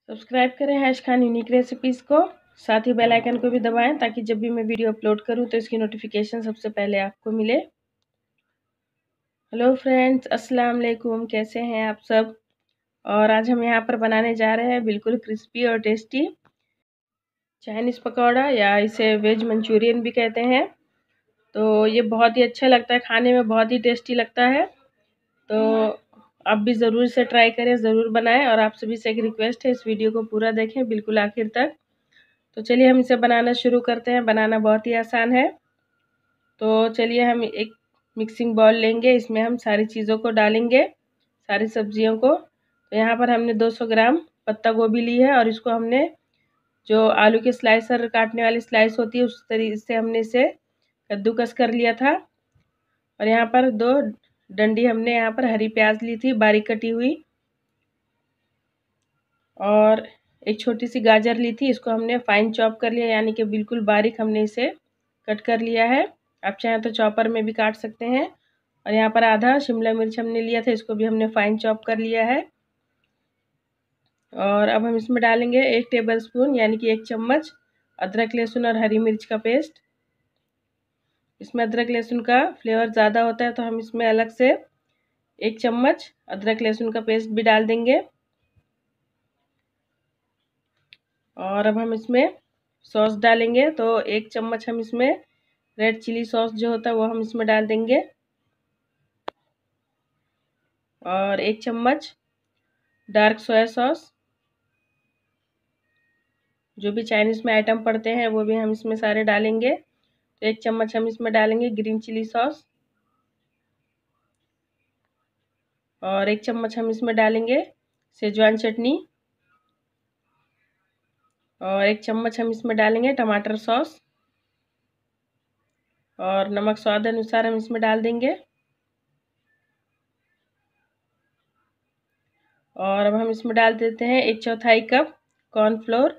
Subscribe करें hash Khan unique recipes को, साथ ही बेल आइकन को भी दबाएं ताकि जब भी मैं वीडियो अपलोड करूं तो इसकी नोटिफिकेशन सबसे पहले आपको मिले। हेलो फ्रेंड्स, अस्सलाम वालेकुम। कैसे हैं आप सब? और आज हम यहां पर बनाने जा रहे हैं बिल्कुल क्रिस्पी और टेस्टी चाइनीज़ पकौड़ा, या इसे वेज मंचूरियन भी कहते हैं। तो ये बहुत ही अच्छा लगता है, खाने में बहुत ही टेस्टी लगता है। तो आप भी ज़रूर इसे ट्राई करें, ज़रूर बनाएं। और आप सभी से एक रिक्वेस्ट है, इस वीडियो को पूरा देखें बिल्कुल आखिर तक। तो चलिए हम इसे बनाना शुरू करते हैं। बनाना बहुत ही आसान है। तो चलिए हम एक मिक्सिंग बाउल लेंगे, इसमें हम सारी चीज़ों को डालेंगे, सारी सब्जियों को। तो यहाँ पर हमने 200 ग्राम पत्ता गोभी ली है, और इसको हमने जो आलू के स्लाइसर काटने वाली स्लाइस होती है उस तरीके से हमने इसे कद्दूकस कर लिया था। और यहाँ पर 2 डंडी हमने यहाँ पर हरी प्याज ली थी बारीक कटी हुई, और एक छोटी सी गाजर ली थी, इसको हमने फाइन चॉप कर लिया, यानी कि बिल्कुल बारीक हमने इसे कट कर लिया है। आप चाहें तो चॉपर में भी काट सकते हैं। और यहाँ पर आधा शिमला मिर्च हमने लिया था, इसको भी हमने फाइन चॉप कर लिया है। और अब हम इसमें डालेंगे 1 टेबलस्पून यानी कि 1 चम्मच अदरक लहसुन और हरी मिर्च का पेस्ट। इसमें अदरक लहसुन का फ्लेवर ज़्यादा होता है, तो हम इसमें अलग से 1 चम्मच अदरक लहसुन का पेस्ट भी डाल देंगे। और अब हम इसमें सॉस डालेंगे। तो 1 चम्मच हम इसमें रेड चिली सॉस जो होता है वो हम इसमें डाल देंगे, और 1 चम्मच डार्क सोया सॉस। जो भी चाइनीज़ में आइटम पड़ते हैं वो भी हम इसमें सारे डालेंगे। तो 1 चम्मच हम इसमें डालेंगे ग्रीन चिली सॉस, और 1 चम्मच हम इसमें डालेंगे सेजवान चटनी, और 1 चम्मच हम इसमें डालेंगे टमाटर सॉस, और नमक स्वाद अनुसार हम इसमें डाल देंगे। और अब हम इसमें डाल देते हैं 1/4 कप कॉर्नफ्लोर,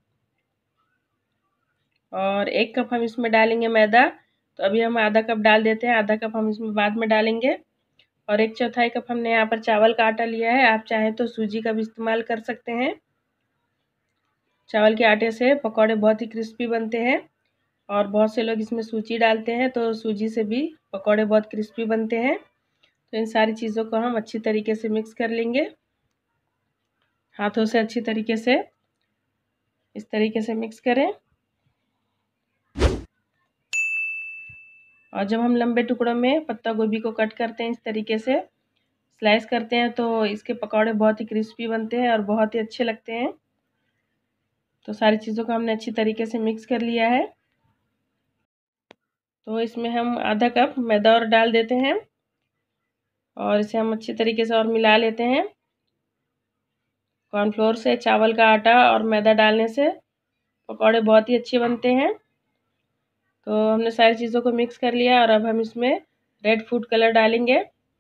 और 1 कप हम इसमें डालेंगे मैदा। तो अभी हम आधा कप डाल देते हैं, आधा कप हम इसमें बाद में डालेंगे। और 1/4 कप हमने यहाँ पर चावल का आटा लिया है, आप चाहें तो सूजी का भी इस्तेमाल कर सकते हैं। चावल के आटे से पकौड़े बहुत ही क्रिस्पी बनते हैं, और बहुत से लोग इसमें सूजी डालते हैं, तो सूजी से भी पकौड़े बहुत क्रिस्पी बनते हैं। तो इन सारी चीज़ों को हम अच्छी तरीके से मिक्स कर लेंगे, हाथों से अच्छी तरीके से इस तरीके से मिक्स करें। और जब हम लंबे टुकड़ों में पत्ता गोभी को कट करते हैं, इस तरीके से स्लाइस करते हैं, तो इसके पकौड़े बहुत ही क्रिस्पी बनते हैं और बहुत ही अच्छे लगते हैं। तो सारी चीज़ों को हमने अच्छी तरीके से मिक्स कर लिया है। तो इसमें हम आधा कप मैदा और डाल देते हैं, और इसे हम अच्छी तरीके से और मिला लेते हैं। कॉर्नफ्लोर से चावल का आटा और मैदा डालने से पकौड़े बहुत ही अच्छे बनते हैं। तो हमने सारी चीज़ों को मिक्स कर लिया, और अब हम इसमें रेड फूड कलर डालेंगे।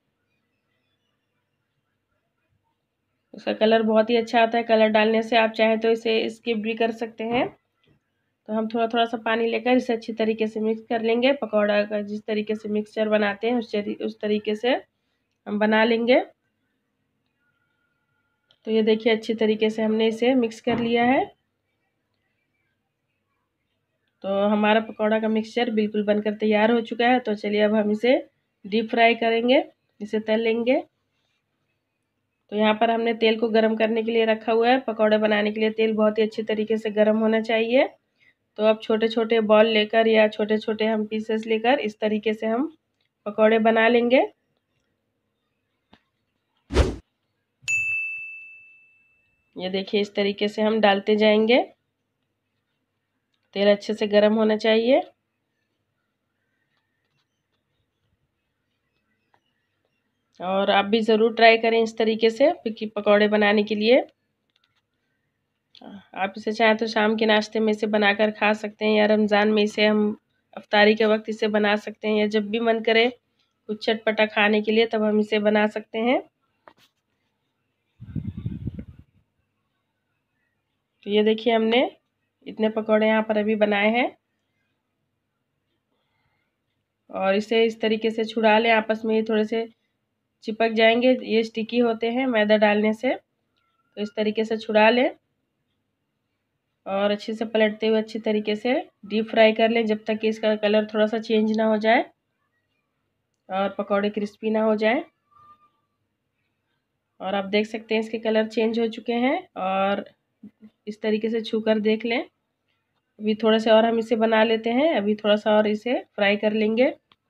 उसका कलर बहुत ही अच्छा आता है, कलर डालने से आप चाहें तो इसे स्किप भी कर सकते हैं। तो हम थोड़ा थोड़ा सा पानी लेकर इसे अच्छी तरीके से मिक्स कर लेंगे। पकौड़ा का जिस तरीके से मिक्सचर बनाते हैं उस तरीके से हम बना लेंगे। तो ये देखिए अच्छी तरीके से हमने इसे मिक्स कर लिया है। तो हमारा पकौड़ा का मिक्सचर बिल्कुल बनकर तैयार हो चुका है। तो चलिए अब हम इसे डीप फ्राई करेंगे, इसे तल लेंगे। तो यहाँ पर हमने तेल को गर्म करने के लिए रखा हुआ है। पकौड़े बनाने के लिए तेल बहुत ही अच्छी तरीके से गर्म होना चाहिए। तो अब छोटे छोटे बॉल लेकर या छोटे छोटे हम पीसेस लेकर इस तरीके से हम पकौड़े बना लेंगे। ये देखिए इस तरीके से हम डालते जाएंगे। तेल अच्छे से गर्म होना चाहिए। और आप भी ज़रूर ट्राई करें इस तरीके से पकौड़े बनाने के लिए। आप इसे चाहें तो शाम के नाश्ते में इसे बनाकर खा सकते हैं, या रमज़ान में इसे हम अफ्तारी के वक्त इसे बना सकते हैं, या जब भी मन करे कुछ चटपटा खाने के लिए तब हम इसे बना सकते हैं। तो ये देखिए हमने इतने पकौड़े यहाँ पर अभी बनाए हैं, और इसे इस तरीके से छुड़ा लें। आपस में ये थोड़े से चिपक जाएंगे, ये स्टिकी होते हैं मैदा डालने से। तो इस तरीके से छुड़ा लें। और अच्छे से पलटते हुए अच्छी तरीके से डीप फ्राई कर लें जब तक कि इसका कलर थोड़ा सा चेंज ना हो जाए और पकौड़े क्रिस्पी ना हो जाए। और आप देख सकते हैं इसके कलर चेंज हो चुके हैं और इस तरीके से छू कर देख लें। अभी थोड़ा सा और हम इसे बना लेते हैं, अभी थोड़ा सा और इसे फ्राई कर लेंगे।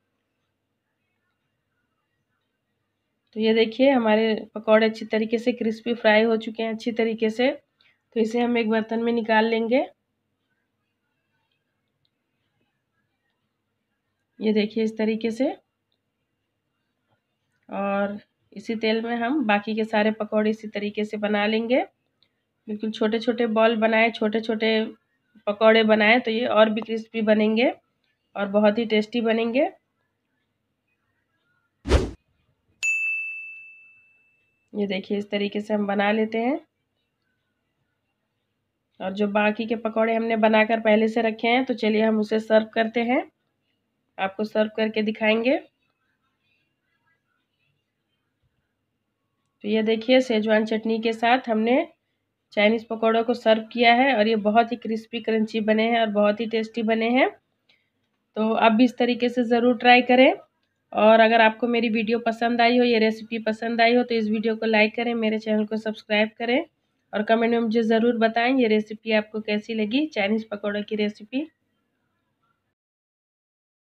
तो ये देखिए हमारे पकौड़े अच्छी तरीके से क्रिस्पी फ्राई हो चुके हैं अच्छी तरीके से। तो इसे हम एक बर्तन में निकाल लेंगे। ये देखिए इस तरीके से। और इसी तेल में हम बाकी के सारे पकौड़े इसी तरीके से बना लेंगे। बिल्कुल छोटे छोटे बॉल बनाए, छोटे छोटे पकौड़े बनाए तो ये और भी क्रिस्पी बनेंगे और बहुत ही टेस्टी बनेंगे। ये देखिए इस तरीके से हम बना लेते हैं। और जो बाकी के पकौड़े हमने बनाकर पहले से रखे हैं तो चलिए हम उसे सर्व करते हैं, आपको सर्व करके दिखाएंगे। तो ये देखिए सेजवान चटनी के साथ हमने चाइनीज़ पकौड़ों को सर्व किया है और ये बहुत ही क्रिस्पी क्रंची बने हैं और बहुत ही टेस्टी बने हैं। तो आप भी इस तरीके से ज़रूर ट्राई करें। और अगर आपको मेरी वीडियो पसंद आई हो, ये रेसिपी पसंद आई हो तो इस वीडियो को लाइक करें, मेरे चैनल को सब्सक्राइब करें और कमेंट में मुझे ज़रूर बताएं ये रेसिपी आपको कैसी लगी, चाइनीज़ पकौड़ों की रेसिपी।